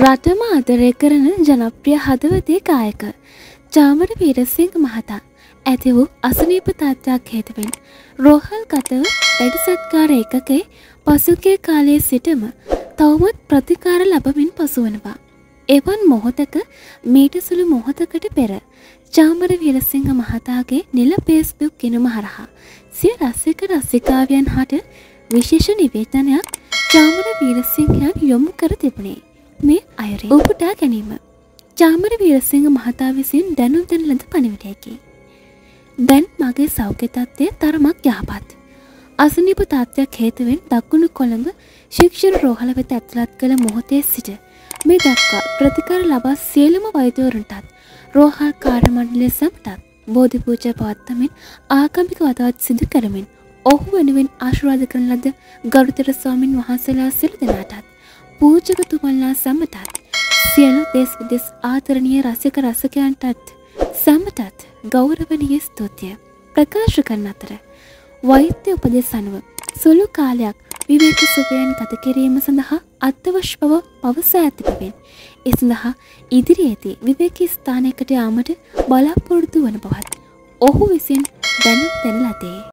රටම ආදරය කරන ජනප්‍රිය හදවතේ ගායක චාමර වීරසිංහ මහතා ඇති වූ අසනීප තත්ත්වයක් හේතුවෙන් රෝහල් ගතව වැඩි සත්කාර ඒකකයේ පසුගිය කාලයේ සිටම තවමත් ප්‍රතිකාර ලැබමින් පසුවනවා. එවන් මොහොතක මීට සුළු මොහොතකට පෙර චාමර වීරසිංහ මහතාගේ නිල Facebook ගිණුම හරහා සිය රසික රසිකාවියන් හට විශේෂ නිවේදනයක් චාමර වීරසිංහයන් යොමු කර තිබුණේ. මේ අයුරින් උපුටා ගැනීම චාමර වීරසිංහ මහතා විසින් දැනුම් දෙන ලද පණිවිඩයකි. දැන් මගේ සෞඛ්‍ය තත්ත්වය තරමක් යහපත්. අසනීප තත්ත්වයක් හේතුවෙන් දකුණු කොළඹ ශික්ෂණ රෝහල වෙත ඇතුළත් කළ මොහොතේ සිට මේ දක්වා ප්‍රතිකාර ලබා සියලුම වෛද්‍යවරුන්ටත් රෝහල් කාර්ය මණ්ඩලය සමටත් බෝධි පූජා පවත්වමින් ආගමික වතාවත් සිදු කරමින් ඔහු වෙනුවෙන් ආශිර්වාද කරන ලද ගරුතර ස්වාමින් වහන්සේලා සියලු දෙනාටත් පූජකතුමන්ලා සමටත් සියලු දේශ විදේශ ආදරණීය රසික රසිකයන්ටත් සමටත් ගෞරවනීය ස්තුතිය ප්‍රකාශ කරන අතර වෛද්‍ය උපදෙස් අනුව සුළු කාලයක් විවේක සුවයෙන් ගත කිරීම සඳහා අත්‍යවශ්‍ය බව පවසා ඇති බැවින් ඒ සඳහා ඉදිරියේදී විවේකී ස්ථානයකට යාමට බලාපොරොත්තු වන බවත් ඔහු විසින් දැනුම් දෙන ලදී.